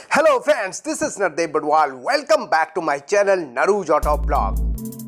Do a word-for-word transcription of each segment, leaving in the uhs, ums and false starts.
Hello friends, this is Nardev Badwal. Welcome back to my channel Naruj Auto Blog.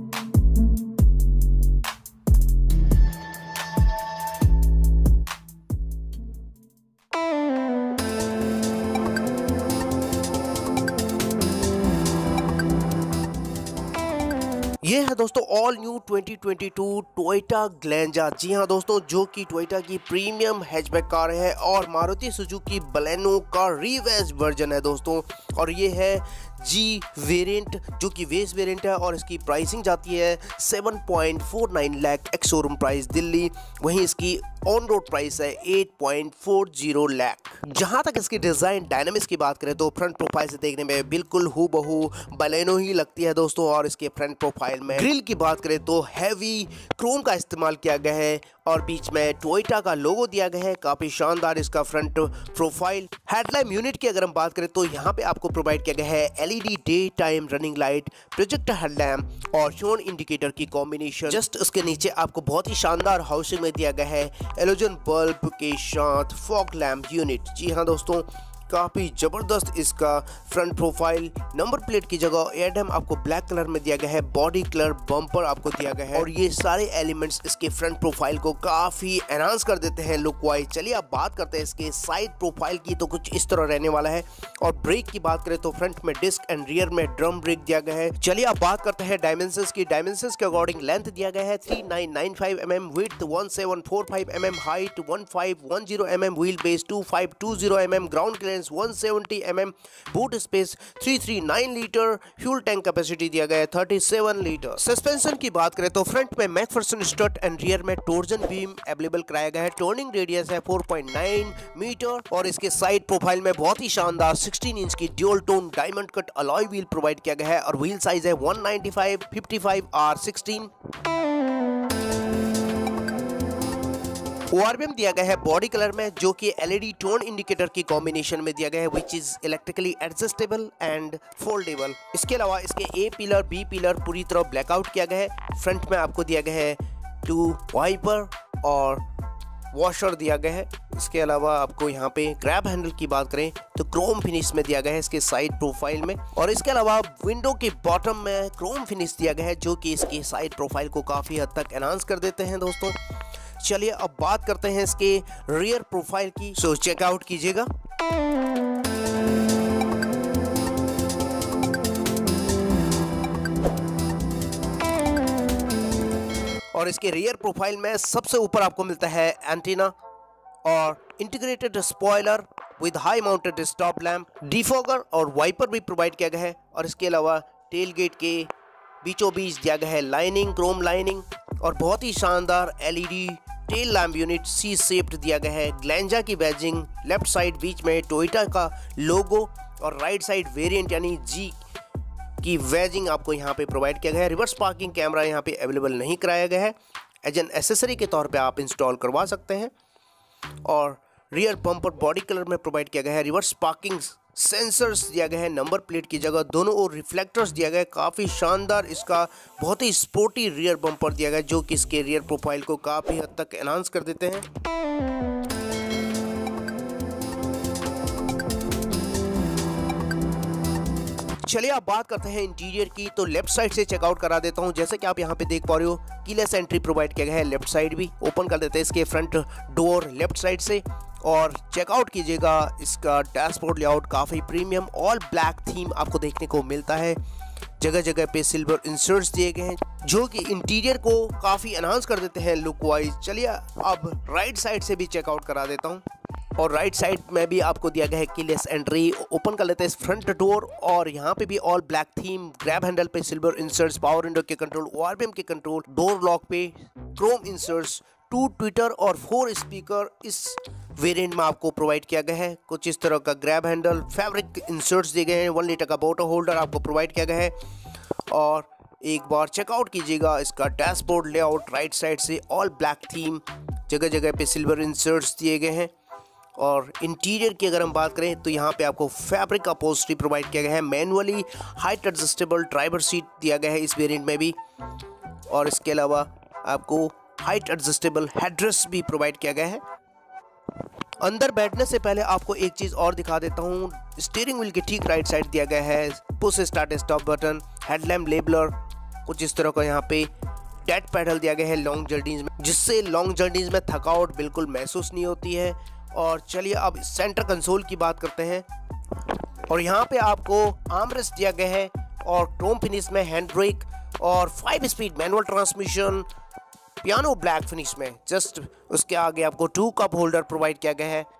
ये है दोस्तों all new twenty twenty two Toyota Glanza. जी हाँ दोस्तों, जो कि टोयोटा की प्रीमियम हैचबैक कार है और मारुति सुजुकी बलेनो का रिवाइज्ड वर्जन है दोस्तों। और ये है जी वेरिएंट, जो कि बेस वेरिएंट है और इसकी प्राइसिंग जाती है seven point four nine lakh ex showroom price Delhi. वहीं इसकी ऑन रोड प्राइस है eight point four zero lakh. जहां तक इसकी डिज़ाइन डायनामिक्स की बात करें तो फ्रंट प्रोफाइल से देखने में बिल्कुल हूबहू बलेनो ही लगती है दोस्तों। और इसके फ्रंट प्रोफाइल में ग्रिल की बात करें तो हैवी क्रोम का इस्तेमाल किया गया है और बीच में टोयोटा का लोगो दिया गया है। काफ़ी शानदार इसका फ्रंट प्रोफाइल। हेडलाइट यूनिट की अगर हम बात करें तो यहाँ पे आपको प्रोवाइड किया गया है LED day time running light, projector headlamp और शोन इंडिकेटर की कॉम्बिनेशन। जस्ट उसके नीचे आपको बहुत ही शानदार हाउसिंग में दिया गया है एलोजन बल्ब के साथ फॉग लैम्प यूनिट। जी हाँ दोस्तों, काफ़ी ज़बरदस्त इसका फ्रंट प्रोफाइल। नंबर प्लेट की जगह एयरडैम आपको ब्लैक कलर में दिया गया है, बॉडी कलर बम्पर आपको दिया गया है और ये सारे एलिमेंट्स इसके फ्रंट प्रोफाइल को काफ़ी एनहांस कर देते हैं लुक वाइज। चलिए अब बात करते हैं इसके साइड प्रोफाइल की, तो कुछ इस तरह रहने वाला है। और ब्रेक की बात करें तो फ्रंट में डिस्क एंड रियर में ड्रम ब्रेक दिया गया है। चलिए अब बात करते हैं डायमेंशंस की। डायमेंशंस के अकॉर्डिंग लेंथ दिया गया है three nine nine five M M, width one seven four five M M, height one five one zero M M, wheel base two five two zero M M, ground clearance one seventy M M, boot space three three nine litre, fuel tank capacity दिया गया है thirty seven litre. Suspension की बात करें तो front में McPherson strut and rear में torsion beam available कराया गया है। टर्निंग रेडियस है फोर पॉइंट नाइन मीटर और इसके साइड प्रोफाइल में बहुत ही शानदार सिक्सटीन इंच की dual tone diamond cut alloy wheel provide किया गया है और व्हील साइज है one ninety five fifty five R sixteen. ORBM दिया गया है बॉडी कलर में, जो कि एलईडी टोन इंडिकेटर की कॉम्बिनेशन में दिया गया है, which is electrically adjustable and foldable. इसके अलावा इसके ए पिलर बी पिलर पूरी तरह ब्लैकआउट किया गया है। फ्रंट में आपको दिया गया है टू वाइपर और वॉशर दिया गया है। इसके अलावा आपको यहाँ पे ग्रैब हैंडल की बात करें तो क्रोम फिनिश में दिया गया है इसके साइड प्रोफाइल में। और इसके अलावा विंडो के बॉटम में क्रोम फिनिश दिया गया है, जो कि इसकी साइड प्रोफाइल को काफ़ी हद तक एनहांस कर देते हैं दोस्तों। चलिए अब बात करते हैं इसके रियर प्रोफाइल की, सो चेकआउट कीजिएगा। और इसके रियर प्रोफाइल में सबसे ऊपर आपको मिलता है एंटीना और integrated spoiler with high mounted stop lamp, defogger और वाइपर भी प्रोवाइड किया गया है। और इसके अलावा टेल गेट के बीचों बीच दिया गया है लाइनिंग, क्रोम लाइनिंग और बहुत ही शानदार LED tail lamp unit C shaped दिया गया है। ग्लेंजा की बैजिंग लेफ्ट साइड बीच में टोयोटा का लोगो और राइट साइड वेरिएंट यानी जी की बैजिंग आपको यहाँ पे प्रोवाइड किया गया है। रिवर्स पार्किंग कैमरा यहाँ पे अवेलेबल नहीं कराया गया है, एज एन एसेसरी के तौर पे आप इंस्टॉल करवा सकते हैं। और रियर बम्पर बॉडी कलर में प्रोवाइड किया गया है। रिवर्स पार्किंग सेंसर्स दिया गया है नंबर प्लेट की जगह, दोनों और रिफ्लेक्टर्स दिया गया है। काफ़ी शानदार इसका बहुत ही स्पोर्टी रियर बम्पर दिया गया है, जो कि इसके रियर प्रोफाइल को काफ़ी हद तक एनहांस कर देते हैं। चलिए आप बात करते हैं इंटीरियर की, तो लेफ्ट साइड से चेकआउट करा देता हूं। जैसे कि आप यहां पे देख पा रहे हो कीलेस एंट्री प्रोवाइड किया गया है। लेफ्ट साइड भी ओपन कर देते हैं इसके फ्रंट डोर लेफ्ट साइड से और चेकआउट कीजिएगा। इसका डैशबोर्ड लेआउट काफ़ी प्रीमियम ऑल ब्लैक थीम आपको देखने को मिलता है। जगह जगह पे सिल्वर इंसर्ट्स दिए गए हैं, जो कि इंटीरियर को काफ़ी एनहांस कर देते हैं लुक वाइज। चलिए अब राइट साइड से भी चेकआउट करा देता हूँ। और राइट साइड में भी आपको दिया गया है कीलेस एंट्री। ओपन कर लेते हैं फ्रंट डोर और यहाँ पे भी all black theme, grab handle पे सिल्वर इंसर्ट्स, पावर विंडो के कंट्रोल, ओआरबीएम के कंट्रोल, डोर लॉक पे क्रोम इंसर्ट्स, टू ट्विटर और फोर स्पीकर इस वेरिएंट में आपको प्रोवाइड किया गया है। कुछ इस तरह का ग्रैब हैंडल, फैब्रिक इंसर्ट्स दिए गए हैं। वन लीटर का बोटल होल्डर आपको प्रोवाइड किया गया है। और एक बार चेकआउट कीजिएगा इसका डैशबोर्ड लेआउट राइट साइड से ऑल ब्लैक थीम, जगह जगह पे सिल्वर इंसर्ट्स दिए गए हैं। और इंटीरियर की अगर हम बात करें तो यहाँ पे आपको फैब्रिक अपहोल्स्ट्री प्रोवाइड किया गया है। Manually height adjustable driver seat दिया गया है इस वेरिएंट में भी। और इसके अलावा आपको हाइट एडजस्टेबल हेडरेस्ट भी प्रोवाइड किया गया है। अंदर बैठने से पहले आपको एक चीज़ और दिखा देता हूँ। स्टीयरिंग व्हील के ठीक राइट साइड दिया गया है push start stop button, headlamp लेबलर, कुछ इस तरह का यहाँ पे डेड पैडल दिया गया है लॉन्ग जर्नीज में, जिससे लॉन्ग जर्नीज में थकावट बिल्कुल महसूस नहीं होती है। और चलिए अब सेंटर कंसोल की बात करते हैं। और यहाँ पे आपको आर्मरेस्ट दिया गया है और क्रोम फिनिश में हैंड ब्रेक और five speed manual transmission piano black finish में। जस्ट उसके आगे आपको टू कप होल्डर प्रोवाइड किया गया है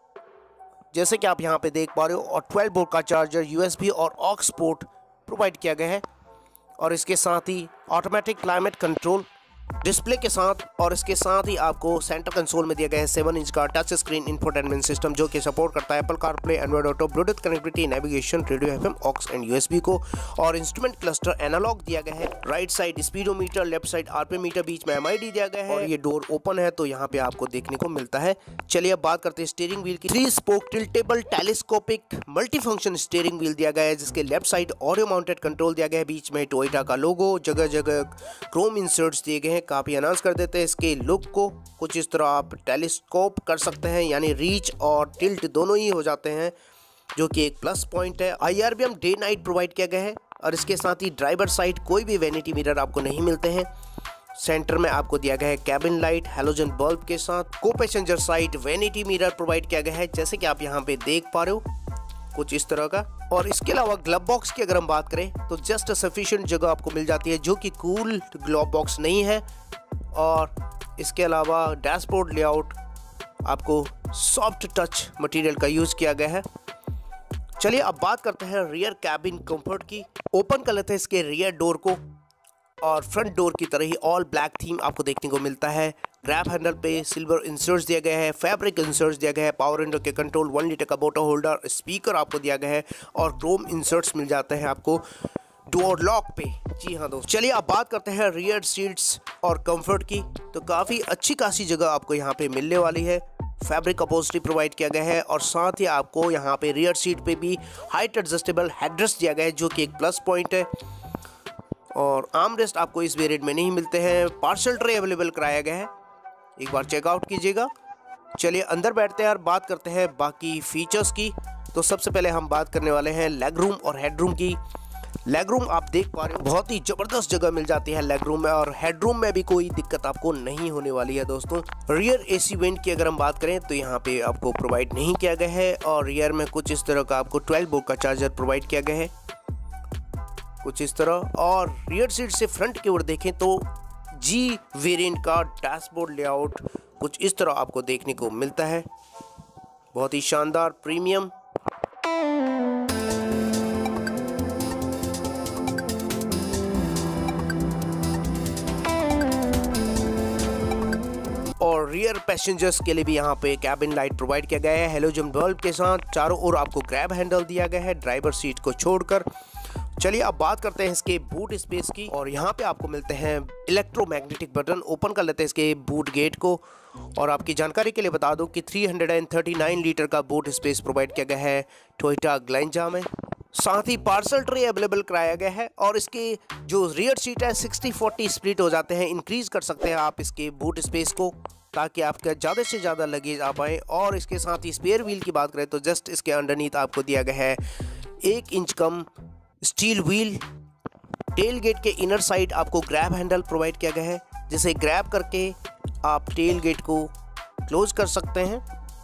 जैसे कि आप यहाँ पे देख पा रहे हो, और ट्वेल्व वोल्ट का चार्जर, यूएसबी और ऑक्स पोर्ट प्रोवाइड किया गया है। और इसके साथ ही ऑटोमेटिक क्लाइमेट कंट्रोल डिस्प्ले के साथ, और इसके साथ ही आपको सेंटर कंसोल में दिया गया है सेवन इंच का टच स्क्रीन इंफोटेनमेंट सिस्टम, जो कि सपोर्ट करता है Apple CarPlay, Android Auto, Bluetooth connectivity, navigation, radio FM, aux and USB को। और इंस्ट्रूमेंट क्लस्टर एनालॉग दिया गया है। Right side speedometer, left side RPM meter, बीच में एमआईडी दिया गया है। और ये डोर ओपन है तो यहाँ पे आपको देखने को मिलता है। चलिए अब बात करते हैं स्टीयरिंग व्हील की। Three spoke tiltable telescopic multifunction steering wheel दिया गया है, जिसके left side audio mounted control दिया गया है। बीच में टोयोटा का लोगो, जगह जगह क्रोम इंसर्ट्स दिए गए हैं, काफी अनाउंस कर देते हैं इसके लुक को। कुछ इस तरह आप टेलीस्कोप कर सकते हैं, यानी रीच और टिल्ट दोनों ही हो जाते हैं, जो कि एक प्लस पॉइंट है। आईआरबीएम डे नाइट प्रोवाइड किया गया है। और इसके साथ ही ड्राइवर साइड कोई भी वैनिटी मिरर आपको नहीं मिलते हैं। सेंटर में आपको दिया गया है कैबिन लाइट हैलोजन बल्ब के साथ। Co passenger side vanity mirror provide किया गया है, जैसे कि आप यहाँ पे देख पा रहे हो, कुछ इस तरह का। और इसके अलावा ग्लव बॉक्स की अगर हम बात करें तो जस्ट सफिशिएंट जगह आपको मिल जाती है, जो कि कूल ग्लव बॉक्स नहीं है। और इसके अलावा डैशबोर्ड लेआउट आपको सॉफ्ट टच मटेरियल का यूज किया गया है। चलिए अब बात करते हैं रियर कैबिन कंफर्ट की। ओपन कर लेते हैं इसके रियर डोर को, और फ्रंट डोर की तरह ही ऑल ब्लैक थीम आपको देखने को मिलता है। ग्रैब हैंडल पे सिल्वर इंसर्ट्स दिया गया है, फैब्रिक इंसर्ट्स दिया गया है, पावर विंडो के कंट्रोल, वन लीटर का बोटल होल्डर, स्पीकर आपको दिया गया है, और क्रोम इंसर्ट्स मिल जाते हैं आपको डोर लॉक पे। जी हाँ दोस्तों, चलिए अब बात करते हैं रियर सीट्स और कंफर्ट की। तो काफ़ी अच्छी खासी जगह आपको यहाँ पे मिलने वाली है। फैब्रिक अपहोल्स्ट्री प्रोवाइड किया गया है, और साथ ही आपको यहाँ पे रियर सीट पे भी हाइट एडजस्टेबल हेडरेस्ट दिया गया है, जो कि एक प्लस पॉइंट है। और आर्म रेस्ट आपको इस वेरिएंट में नहीं मिलते हैं। पार्सल ट्रे अवेलेबल कराया गया है, एक बार चेकआउट कीजिएगा। चलिए अंदर बैठते हैं और बात करते हैं बाकी फीचर्स की। तो सबसे पहले हम बात करने वाले हैं लेग रूम और हेड रूम की। लेग रूम आप देख पा रहे हो, बहुत ही जबरदस्त जगह मिल जाती है लेग रूम में, और हेड रूम में भी कोई दिक्कत आपको नहीं होने वाली है दोस्तों। रियर एसी वेंट की अगर हम बात करें तो यहाँ पे आपको प्रोवाइड नहीं किया गया है, और रियर में कुछ इस तरह का आपको ट्वेल्व वोल्ट का चार्जर प्रोवाइड किया गया है, कुछ इस तरह। और रियर सीट से फ्रंट की ओर देखें तो जी वेरिएंट का डैशबोर्ड लेआउट कुछ इस तरह आपको देखने को मिलता है, बहुत ही शानदार प्रीमियम। और रियर पैसेंजर्स के लिए भी यहाँ पे कैबिन लाइट प्रोवाइड किया गया है हेलोजन बल्ब के साथ। चारों ओर आपको ग्रैब हैंडल दिया गया है ड्राइवर सीट को छोड़कर। चलिए अब बात करते हैं इसके बूट स्पेस की, और यहाँ पे आपको मिलते हैं इलेक्ट्रोमैग्नेटिक बटन। ओपन कर लेते हैं इसके बूट गेट को, और आपकी जानकारी के लिए बता दूं कि थ्री थर्टी नाइन लीटर का बूट स्पेस प्रोवाइड किया गया है टोयोटा ग्लेंजा में। साथ ही पार्सल ट्रे अवेलेबल कराया गया है, और इसके जो रियर सीट है सिक्सटी फोर्टी स्प्लिट हो जाते हैं। इंक्रीज कर सकते हैं आप इसके बूट स्पेस को, ताकि आपका ज़्यादा से ज़्यादा लगेज आ पाए। और इसके साथ ही स्पेयर व्हील की बात करें तो जस्ट इसके अंडरनीथ आपको दिया गया है एक इंच कम स्टील व्हील। टेल गेट के इनर साइड आपको ग्रैब हैंडल प्रोवाइड किया गया है, जिसे ग्रैब करके आप टेल गेट को क्लोज कर सकते हैं।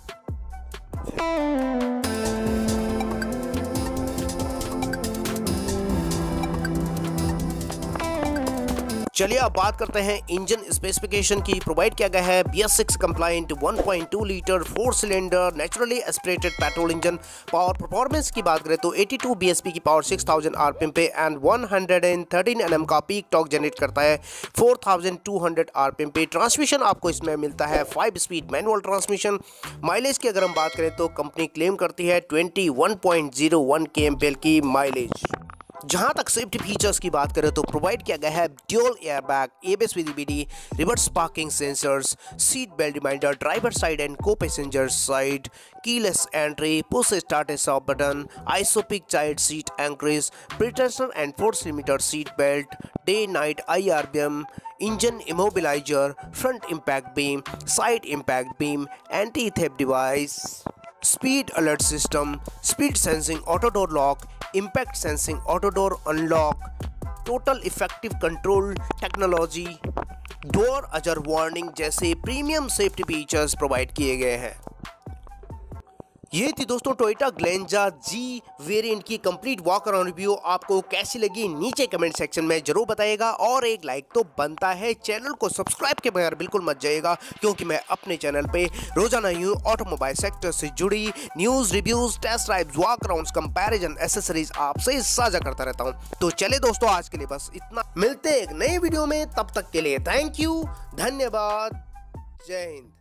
चलिए अब बात करते हैं इंजन स्पेसिफिकेशन की। प्रोवाइड किया गया है B S six compliant one point two litre four cylinder naturally aspirated petrol engine. Power performance की बात करें तो eighty two B H P की पावर सिक्स थाउजेंड आरपीएम पे and one thirteen N M का पीक टॉर्क जनरेट करता है four thousand two hundred RPM पे। ट्रांसमिशन आपको इसमें मिलता है five speed manual transmission. Mileage की अगर हम बात करें तो कंपनी क्लेम करती है twenty one point zero one K M P L की माइलेज। जहां तक सेफ्टी फीचर्स की बात करें तो प्रोवाइड किया गया है dual airbag, ABS with EBD, reverse parking sensors, seat belt reminder, driver side and co passenger side, keyless entry, push start stop button, isofix child seat anchorage, pretension and force limiter seat belt, day night IRVM, engine immobiliser, front impact beam, side impact beam, anti theft device, speed alert system, speed sensing auto door lock, impact sensing auto door unlock, total effective control technology, door अजर warning जैसे premium safety features provide किए गए हैं। ये थी दोस्तों Toyota Glanza G variant की complete walk around review. आपको कैसी लगी नीचे कमेंट सेक्शन में जरूर बताइएगा और एक लाइक तो बनता है। चैनल को सब्सक्राइब के बगैर बिल्कुल मत जाइएगा, क्योंकि मैं अपने चैनल पे रोजाना यूं ऑटोमोबाइल सेक्टर से जुड़ी news, reviews, test drives, walk arounds, comparison, accessories आपसे साझा करता रहता हूँ। तो चले दोस्तों, आज के लिए बस इतना। मिलते हैं एक नए वीडियो में, तब तक के लिए थैंक यू, धन्यवाद, जय हिंद।